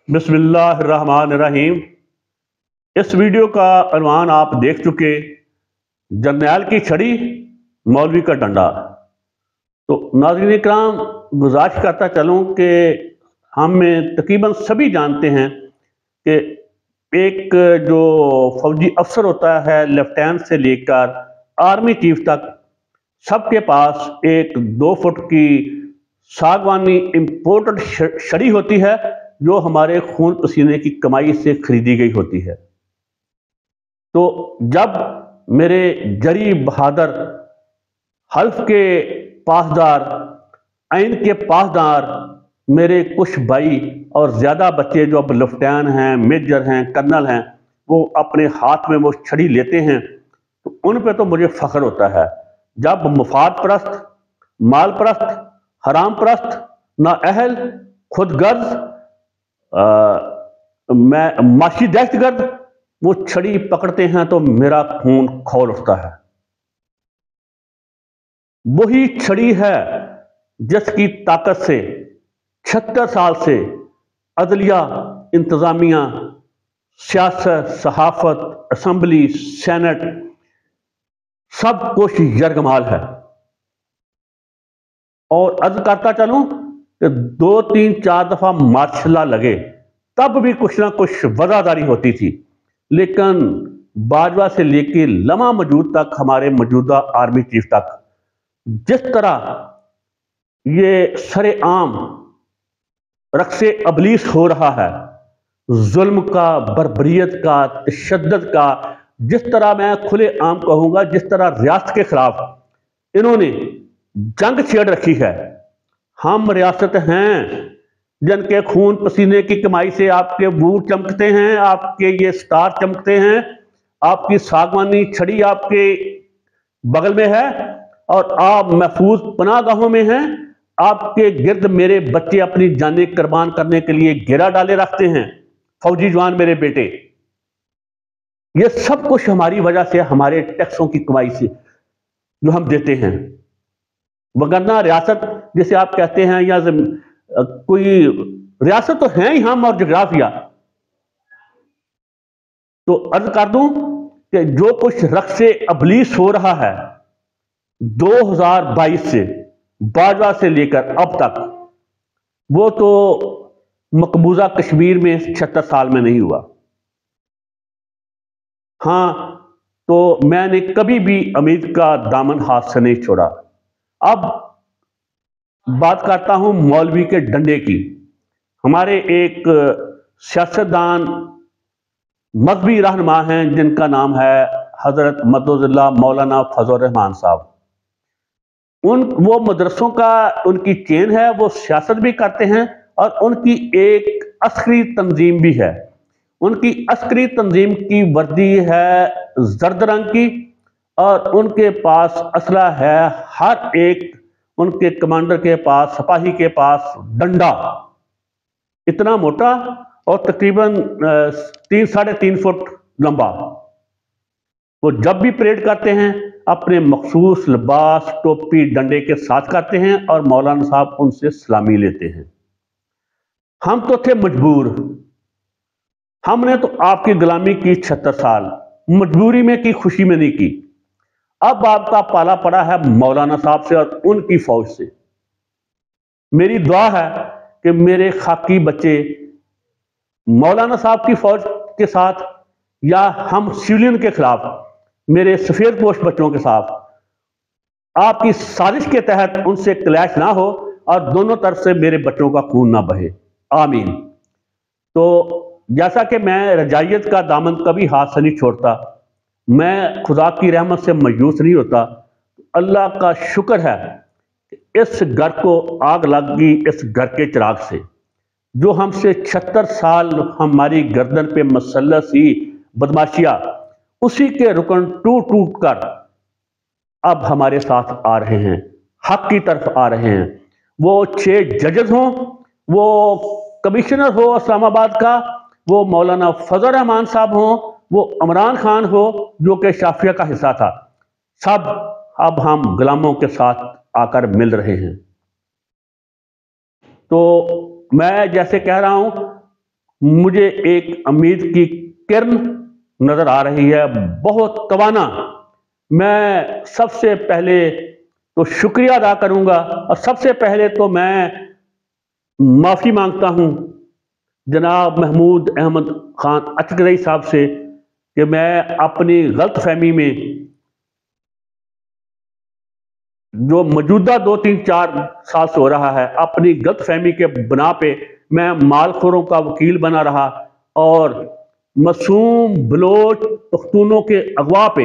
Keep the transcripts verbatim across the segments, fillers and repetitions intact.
बिस्मिल्लाहिर्रहमानिर्रहीम। इस वीडियो का अनवान आप देख चुके, जर्नैल की छड़ी मौलवी का डंडा। तो नाज़रीन इकराम, गुजारिश करता चलूँ कि हम में तकरीबन सभी जानते हैं कि एक जो फौजी अफसर होता है, लेफ्टिनेंट से लेकर आर्मी चीफ तक, सबके पास एक दो फुट की सागवानी इंपोर्टेड छड़ी होती है जो हमारे खून पसीने की कमाई से खरीदी गई होती है। तो जब मेरे जरी बहादुर हल्फ के पासदार, आइन के पासदार मेरे कुछ भाई और ज़्यादा बच्चे जो अब लेफ्टिनेंट हैं, मेजर हैं, कर्नल हैं, वो अपने हाथ में वो छड़ी लेते हैं, तो उन पे तो मुझे फ़ख्र होता है। जब मुफाद परस्त, माल परस्त, हराम परस्त, नाअहल, खुदगर्ज, मैं माशी दहशतगर्द वो छड़ी पकड़ते हैं तो मेरा खून खौल उठता है। वही छड़ी है जिसकी ताकत से छिहत्तर साल से अदलिया, इंतजामिया, सियासत, सहाफत, असम्बली, सेनेट सब कुछ यरगमाल है। और अर्ज करता चलूं कि दो तीन चार दफा मार्शल लगे, तब भी कुछ ना कुछ वजादारी होती थी, लेकिन बाजवा से लेके लम्हा मौजूद तक, हमारे मौजूदा आर्मी चीफ तक, जिस तरह ये सरे आम रक्से अबलीस हो रहा है, जुल्म का, बर्बरियत का, तशद्दुद का, जिस तरह मैं खुले आम कहूंगा, जिस तरह रियासत के खिलाफ इन्होंने जंग छेड़ रखी है। हम रियासत हैं जिनके खून पसीने की कमाई से आपके बूट चमकते हैं, आपके ये स्टार चमकते हैं, आपकी सागवानी छड़ी आपके बगल में है और आप महफूज पनाहगाहों में हैं। आपके गिर्द मेरे बच्चे अपनी जानें कुर्बान करने के लिए घेरा डाले रखते हैं, फौजी जवान मेरे बेटे। ये सब कुछ हमारी वजह से, हमारे टैक्सों की कमाई से जो हम देते हैं। वगरना रियासत जिसे आप कहते हैं, या कोई रियासत तो है ही हम और जोग्राफिया। तो अर्ज कर दूं कि जो कुछ रक्से अबलीस हो रहा है दो हज़ार बाईस से, बाजवा से लेकर अब तक, वो तो मकबूजा कश्मीर में छिहत्तर साल में नहीं हुआ। हां, तो मैंने कभी भी उम्मीद का दामन हाथ से नहीं छोड़ा। अब बात करता हूं मौलवी के डंडे की। हमारे एक सियासतदान, मजहबी रहनुमा हैं जिनका नाम है हजरत मदुल्लाह मौलाना फजल रहमान साहब। उन वो मदरसों का उनकी चेन है, वो सियासत भी करते हैं और उनकी एक अस्करी तंजीम भी है। उनकी अस्करी तंजीम की वर्दी है जर्द रंग की और उनके पास असला है, हर एक उनके कमांडर के पास, सिपाही के पास डंडा इतना मोटा और तकरीबन तीन साढ़े तीन फुट लंबा। वो जब भी परेड करते हैं अपने मखसूस लिबास, टोपी, डंडे के साथ करते हैं और मौलाना साहब उनसे सलामी लेते हैं। हम तो थे मजबूर, हमने तो आपकी गुलामी की छिहत्तर साल, मजबूरी में की, खुशी में नहीं की। अब आपका पाला पड़ा है मौलाना साहब से और उनकी फौज से। मेरी दुआ है कि मेरे खाकी बच्चे मौलाना साहब की फौज के साथ या हम सिविलियन के खिलाफ, मेरे सफेद पोश बच्चों के साथ आपकी साजिश के तहत उनसे क्लैश ना हो और दोनों तरफ से मेरे बच्चों का खून ना बहे। आमीन। तो जैसा कि मैं रजायत का दामन कभी हाथ से नहीं छोड़ता, मैं खुदा की रहमत से मायूस नहीं होता। अल्लाह का शुक्र है कि इस घर को आग लग गई, इस घर के चिराग से, जो हमसे छिहत्तर साल हमारी गर्दन पे मसल्लस ही बदमाशिया, उसी के रुकन टूट टूट कर अब हमारे साथ आ रहे हैं, हक की तरफ आ रहे हैं। वो छह जजेस हों, वो कमिश्नर हो इस्लामाबाद का, वो मौलाना फजल रहमान साहब हों, वो इमरान खान हो जो कि शाफिया का हिस्सा था, सब अब हम गुलामों के साथ आकर मिल रहे हैं। तो मैं जैसे कह रहा हूं मुझे एक उम्मीद की किरण नजर आ रही है, बहुत तवाना। मैं सबसे पहले तो शुक्रिया अदा करूंगा और सबसे पहले तो मैं माफी मांगता हूं जनाब महमूद अहमद खान अचकज़ई साहब से कि मैं अपनी गलत फहमी में, जो मौजूदा दो तीन चार साल से हो रहा है, अपनी गलत फहमी के बना पे मैं मालखोरों का वकील बना रहा और मासूम बलोच पख्तूनों के अगवा पे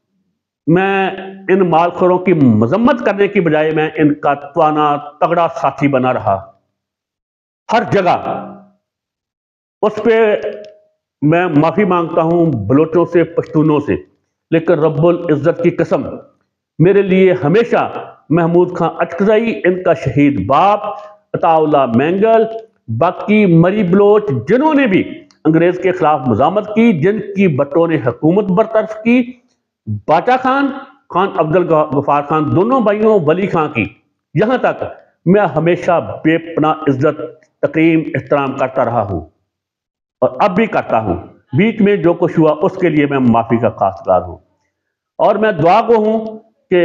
मैं इन मालखोरों की मजम्मत करने की बजाय मैं इनका तवाना तगड़ा साथी बना रहा हर जगह। उस पे मैं माफी मांगता हूं बलोचों से, पश्तूनों से, लेकिन रब्बुल इज्जत की कसम मेरे लिए हमेशा महमूद खां अचकज़ई, इनका शहीद बाप, अताउल्लाह मैंगल, बाकी मरी बलोच जिन्होंने भी अंग्रेज के खिलाफ मजामत की, जिनकी बट्टों ने हुकूमत बरतरफ की, बाचा खान, खान अब्दुल गफ्फार खान, दोनों भाइयों, वली खां की, यहां तक मैं हमेशा बेपनाह इज्जत, तकरीम, एहतराम करता रहा हूं और अब भी करता हूं। बीच में जो कुछ हुआ उसके लिए मैं माफी का खासदार हूं और मैं दुआ को हूं कि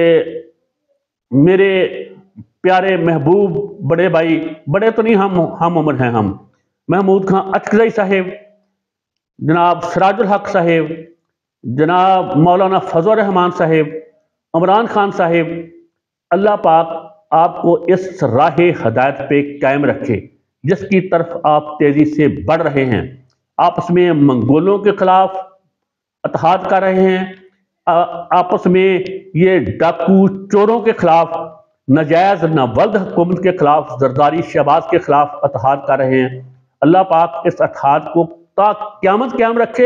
मेरे प्यारे महबूब बड़े भाई, बड़े तो नहीं, हम हम उम्र हैं, हम महमूद खां अचकज़ई साहेब, जनाब सिराजुल हक साहेब, जनाब मौलाना फजल रहमान साहेब, इमरान खान साहेब, अल्लाह पाक आपको इस राह हदायत पे कायम रखे जिसकी तरफ आप तेजी से बढ़ रहे हैं। आपस में मंगोलों के खिलाफ इत्तेहाद कर रहे हैं, आपस में ये डाकू चोरों के खिलाफ, नजायज नावल्द हुकूमत के खिलाफ, जरदारी शहबाज के खिलाफ इत्तेहाद कर रहे हैं। अल्लाह पाक इस इत्तेहाद को ता क़यामत क़याम रखे,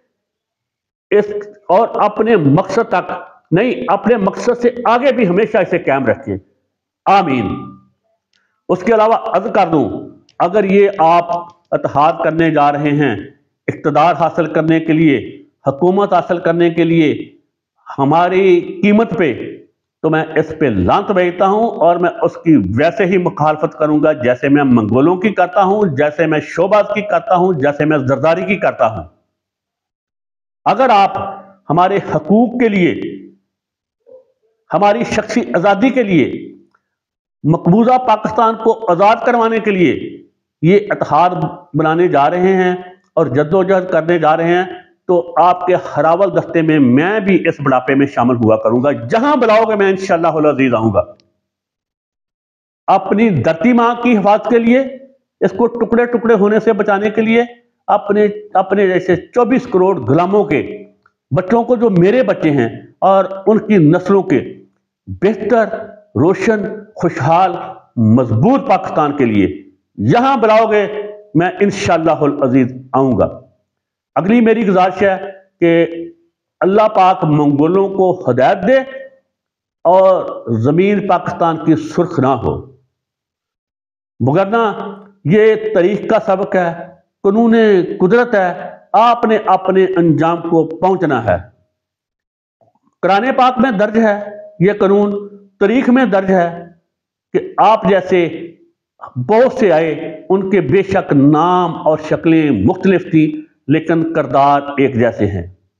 इस और अपने मकसद तक नहीं, अपने मकसद से आगे भी हमेशा इसे कायम रखे, आमीन। उसके अलावा अर्ज कर दूं, अगर ये आप इत्तेहाद करने जा रहे हैं इक़्तिदार हासिल करने के लिए, हुकूमत हासिल करने के लिए हमारी कीमत पे, तो मैं इस पे लांत भेजता हूं और मैं उसकी वैसे ही मुखालफत करूंगा जैसे मैं मंगोलों की करता हूं, जैसे मैं शोबाज की करता हूं, जैसे मैं जरदारी की करता हूं। अगर आप हमारे हकूक के लिए, हमारी शख्सी आज़ादी के लिए, मकबूजा पाकिस्तान को आज़ाद करवाने के लिए ये इत्तेहाद बनाने जा रहे हैं और जद्दोजहद करने जा रहे हैं, तो आपके हरावल दस्ते में मैं भी इस बुढ़ापे में शामिल हुआ करूंगा। जहां बुलाओगे मैं इंशाअल्लाह अज़ीज आऊंगा। अपनी धरती मां की हिफाजत के लिए, इसको टुकड़े टुकड़े होने से बचाने के लिए, अपने अपने जैसे चौबीस करोड़ गुलामों के बच्चों को, जो मेरे बच्चे हैं, और उनकी नस्लों के बेहतर, रोशन, खुशहाल, मजबूत पाकिस्तान के लिए यहां बुलाओगे मैं इंशाअल्लाह अज़ीज आऊंगा। अगली मेरी गुजारिश है कि अल्लाह पाक मंगोलों को हिदायत दे और जमीन पाकिस्तान की सुर्ख ना हो, मगरना ये तारीख का सबक है, कानून कुदरत है, आपने अपने अंजाम को पहुंचना है। कुरान पाक में दर्ज है ये कानून, तारीख में दर्ज है कि आप जैसे बहुत से आए, उनके बेशक नाम और शक्लें मुख्तलिफ थी लेकिन किरदार एक जैसे हैं।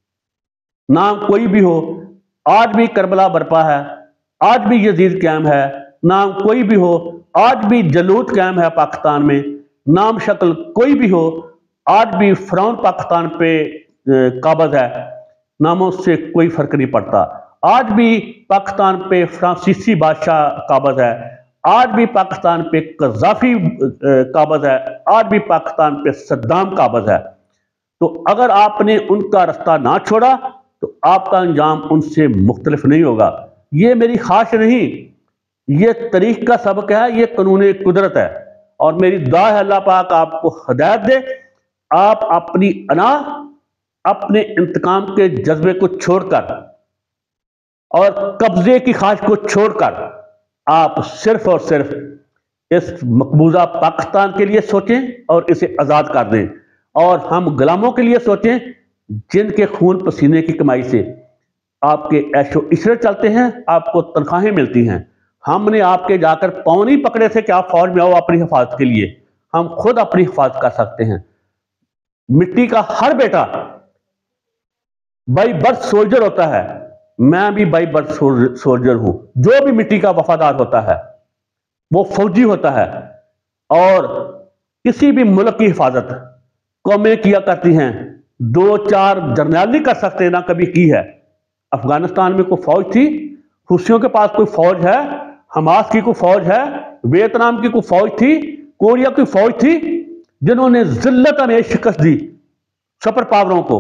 नाम कोई भी हो, आज भी करबला बरपा है, आज भी यजीद कायम है, नाम कोई भी हो, आज भी जलूत कायम है पाकिस्तान में, नाम शक्ल कोई भी हो, आज भी फिरौन पाकिस्तान पे काबज है, नामों से कोई फर्क नहीं पड़ता। आज भी पाकिस्तान पे फ्रांसीसी बादशाह काबज है, आज भी पाकिस्तान पे कज़ाफी काबज है, आज भी पाकिस्तान पे सद्दाम काबज है। तो अगर आपने उनका रास्ता ना छोड़ा तो आपका अंजाम उनसे मुख्तलिफ नहीं होगा। ये मेरी ख्वाहिश नहीं, ये तारीख का सबक है, ये कानून कुदरत है और मेरी दुआ है अल्लाह पाक आपको हिदायत दे। आप अपनी अना, अपने इंतकाम के जज्बे को छोड़कर और कब्जे की ख्वाहिश को छोड़कर आप सिर्फ और सिर्फ इस मकबूजा पाकिस्तान के लिए सोचें और इसे आज़ाद कर दें, और हम गुलामों के लिए सोचें जिनके खून पसीने की कमाई से आपके ऐशो इशरत चलते हैं, आपको तनख्वाहें मिलती हैं। हमने आपके जाकर पाँव नहीं पकड़े थे कि आप फौज में आओ अपनी हिफाजत के लिए, हम खुद अपनी हिफाजत कर सकते हैं। مٹی کا ہر بیٹا بائی برتھ سولجر ہوتا ہے، میں بھی بائی برتھ سولجر ہوں۔ جو بھی مٹی کا وفادار ہوتا ہے وہ فوجی ہوتا ہے، اور کسی بھی ملک کی حفاظت قومیں کیا کرتی ہیں، دو چار جرنیل نہیں کر سکتے، نہ کبھی کی ہے۔ افغانستان میں کوئی فوج تھی؟ حوثیوں کے پاس کوئی فوج ہے؟ حماس کی کوئی فوج ہے؟ ویتنام کی کوئی فوج تھی؟ کوریا کی فوج تھی؟ جنہوں نے ذلت میں شکست دی سپر پاوروں کو۔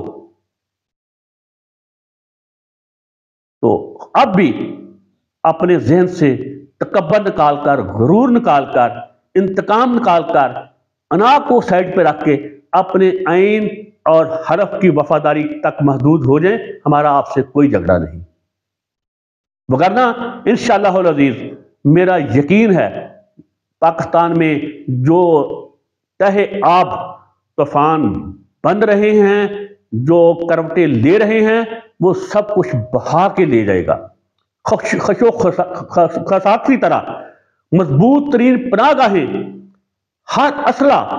تو اب بھی اپنے ذہن سے تکبر نکال کر، غرور نکال کر، انتقام نکال کر، انا کو سائڈ پہ رکھ کے اپنے عین اور حرف کی وفاداری تک محدود ہو جائیں۔ ہمارا آپ سے کوئی جھگڑا نہیں، وگرنہ انشاءاللہ العزیز میرا یقین ہے پاکستان میں جو تہ آب طوفان بن رہے ہیں، جو کروٹیں لے رہے ہیں، وہ سب کچھ بہا کے لے جائے گا، خشو خساک کی طرح مضبوط ترین پناہ گاہیں، ہر اسلحہ،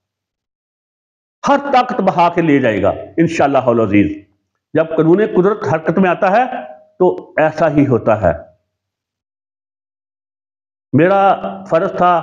ہر طاقت بہا کے لے جائے گا انشاءاللہ العزیز۔ جب قانون قدرت حرکت میں آتا ہے تو ایسا ہی ہوتا ہے۔ میرا فرض تھا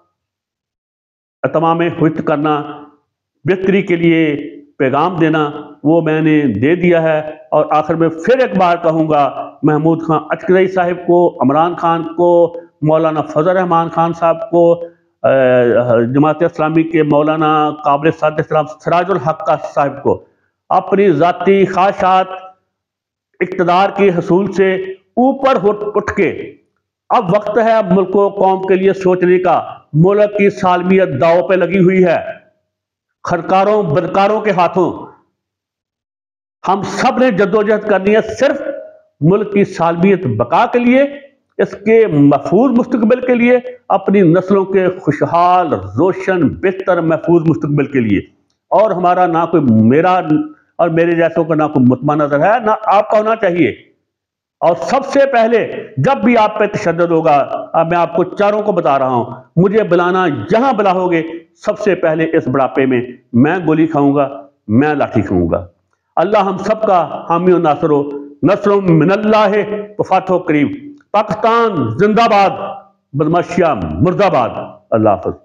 تمام حجت کرنا، بہتری کے لیے پیغام دینا، وہ میں نے دے دیا ہے۔ اور آخر میں پھر ایک بار کہوں گا، محمود خان اچکزئی صاحب کو، عمران خان کو، مولانا فضل الرحمان خان صاحب کو، جماعت اسلامی کے مولانا قابل صدر احترام سراج الحق صاحب کو، اپنی ذاتی خواہشات اقتدار کے حصول سے اوپر اٹھ کے اب وقت ہے اب ملک و قوم کے لیے سوچنے کا۔ ملک کی سالمیت داؤ پہ لگی ہوئی ہے، خرکاروں بدکاروں کے ہاتھوں۔ ہم سب نے جدوجہد کرنی ہے صرف ملک کی سالمیت بقا کے لیے، اس کے محفوظ مستقبل کے لیے، اپنی نسلوں کے خوشحال روشن بہتر محفوظ مستقبل کے لیے۔ اور ہمارا نہ کوئی، میرا اور میرے جیسوں کا نہ کوئی مطمع نظر ہے، نہ آپ کا ہونا چاہیے۔ اور سب سے پہلے جب بھی آپ پہ تشدد ہوگا، اب میں آپ کو چاروں کو بتا رہا ہوں، مجھے بلانا جہاں بلاؤ گے، سب سے پہلے اس بڑھاپے میں میں گولی کھاؤں گا، میں لاٹھی کھاؤں گا۔ اللہ ہم سب کا حامی و ناصر ہو۔ نصر من اللہ و فتح قریب۔ پاکستان زندہ باد، بدماشیہ مردہ باد۔ اللہ حافظ۔